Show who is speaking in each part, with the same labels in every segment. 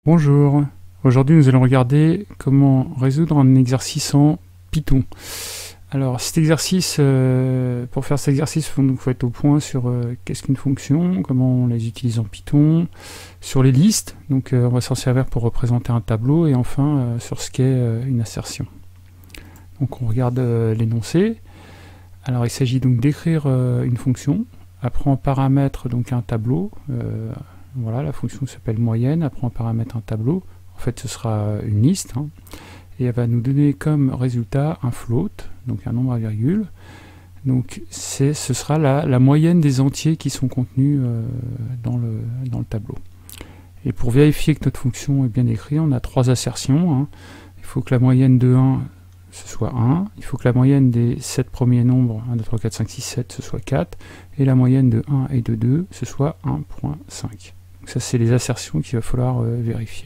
Speaker 1: Bonjour, aujourd'hui nous allons regarder comment résoudre un exercice en Python. Alors cet exercice, pour faire cet exercice, il faut être au point sur qu'est-ce qu'une fonction, comment on les utilise en Python, sur les listes, donc on va s'en servir pour représenter un tableau, et enfin sur ce qu'est une assertion. Donc on regarde l'énoncé. Alors il s'agit donc d'écrire une fonction, après en paramètre donc un tableau. Voilà, la fonction s'appelle moyenne, après on paramètre un tableau, en fait ce sera une liste, et elle va nous donner comme résultat un float, donc un nombre à virgule, donc ce sera la moyenne des entiers qui sont contenus dans le tableau. Et pour vérifier que notre fonction est bien écrite, on a trois assertions, il faut que la moyenne de 1 ce soit 1, il faut que la moyenne des 7 premiers nombres, 1, 2, 3, 4, 5, 6, 7, ce soit 4, et la moyenne de 1 et de 2, ce soit 1.5. Donc ça, c'est les assertions qu'il va falloir vérifier.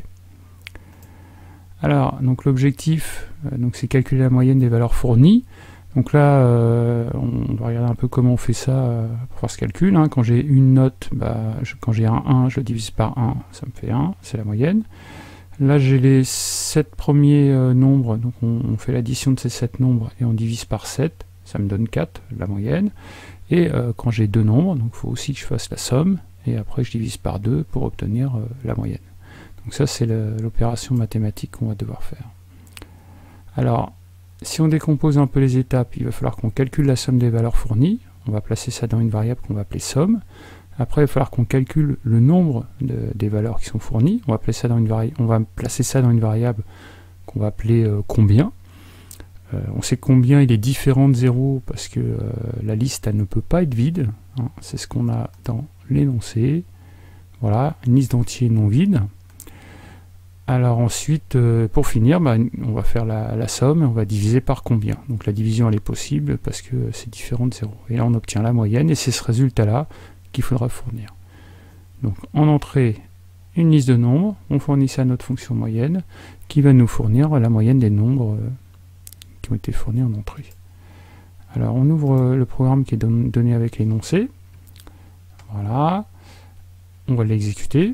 Speaker 1: Alors, donc l'objectif, c'est calculer la moyenne des valeurs fournies. Donc là, on va regarder un peu comment on fait ça pour faire ce calcul. Quand j'ai une note, quand j'ai un 1, je le divise par 1, ça me fait 1, c'est la moyenne. Là, j'ai les 7 premiers nombres, donc on fait l'addition de ces 7 nombres et on divise par 7, ça me donne 4, la moyenne. Et quand j'ai deux nombres, donc il faut aussi que je fasse la somme, et après je divise par 2 pour obtenir la moyenne. Donc ça, c'est l'opération mathématique qu'on va devoir faire. Alors, si on décompose un peu les étapes, il va falloir qu'on calcule la somme des valeurs fournies. On va placer ça dans une variable qu'on va appeler somme. Après, il va falloir qu'on calcule le nombre des valeurs qui sont fournies. On va placer ça dans une variable qu'on va appeler combien. On sait que combien il est différent de 0 parce que la liste elle ne peut pas être vide. C'est ce qu'on a dans l'énoncé. Voilà, une liste d'entiers non vide. Alors ensuite, pour finir, on va faire la somme et on va diviser par combien. Donc la division elle est possible parce que c'est différent de 0. Et là on obtient la moyenne et c'est ce résultat-là qu'il faudra fournir. Donc en entrée, une liste de nombres, on fournit ça à notre fonction moyenne qui va nous fournir la moyenne des nombres qui ont été fournis en entrée. Alors on ouvre le programme qui est donné avec l'énoncé. Voilà. On va l'exécuter.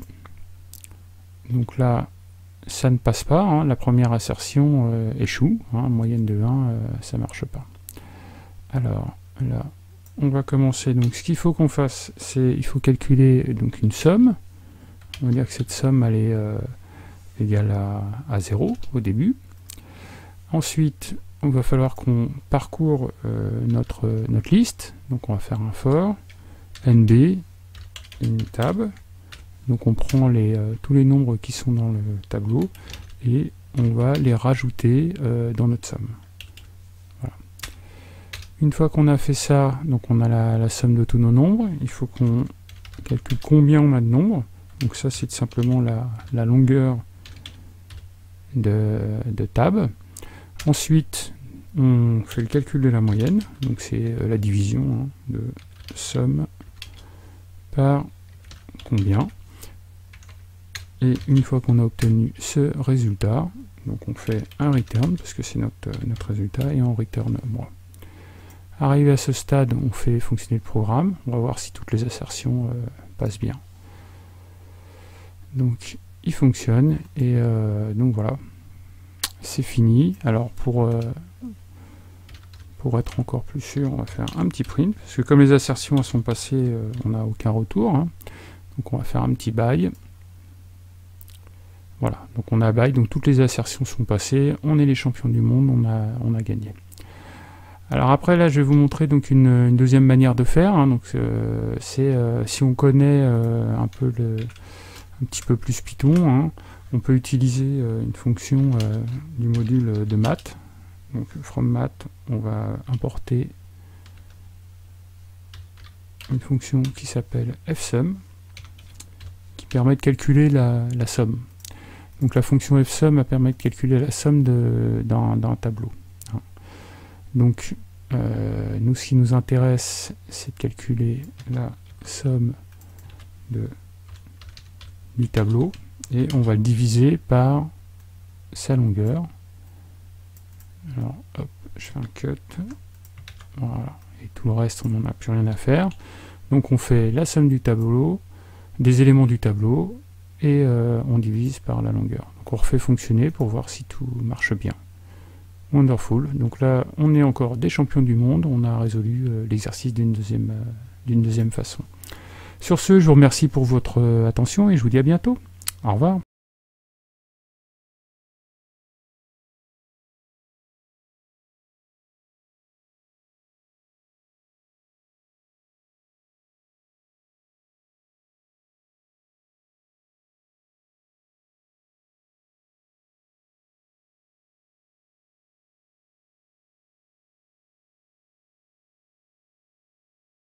Speaker 1: Donc là, ça ne passe pas. La première assertion échoue. Moyenne de 1, ça ne marche pas. Alors là, on va commencer. Donc ce qu'il faut qu'on fasse, c'est il faut calculer donc une somme. On va dire que cette somme elle est égale à 0 au début. Ensuite, il va falloir qu'on parcourt notre liste. Donc on va faire un for nb une tab. Donc on prend tous les nombres qui sont dans le tableau et on va les rajouter dans notre somme. Voilà. Une fois qu'on a fait ça, donc on a la somme de tous nos nombres. Il faut qu'on calcule combien on a de nombres. Donc ça c'est simplement la longueur de tab. Ensuite, on fait le calcul de la moyenne, donc c'est la division de somme par combien. Et une fois qu'on a obtenu ce résultat, donc on fait un return, parce que c'est notre résultat, et on return moi. Arrivé à ce stade, on fait fonctionner le programme, on va voir si toutes les assertions passent bien. Donc il fonctionne, et donc voilà. C'est fini. Alors pour être encore plus sûr, on va faire un petit print, parce que comme les assertions sont passées, on n'a aucun retour. Donc on va faire un petit by. Voilà, donc on a by, donc toutes les assertions sont passées, on est les champions du monde, on a gagné. Alors après là, je vais vous montrer donc une deuxième manière de faire. Donc c'est si on connaît un petit peu plus Python. On peut utiliser une fonction du module de math. Donc from math, on va importer une fonction qui s'appelle fsum, qui permet de calculer la somme. Donc la fonction fsum permet de calculer la somme d'un tableau. Donc nous, ce qui nous intéresse, c'est de calculer la somme du tableau. Et on va le diviser par sa longueur. Alors, hop, je fais un cut. Voilà. Et tout le reste, on n'en a plus rien à faire. Donc, on fait la somme du tableau, des éléments du tableau, et on divise par la longueur. Donc on refait fonctionner pour voir si tout marche bien. Wonderful. Donc là, on est encore des champions du monde. On a résolu l'exercice d'une deuxième façon. Sur ce, je vous remercie pour votre attention et je vous dis à bientôt. Au revoir.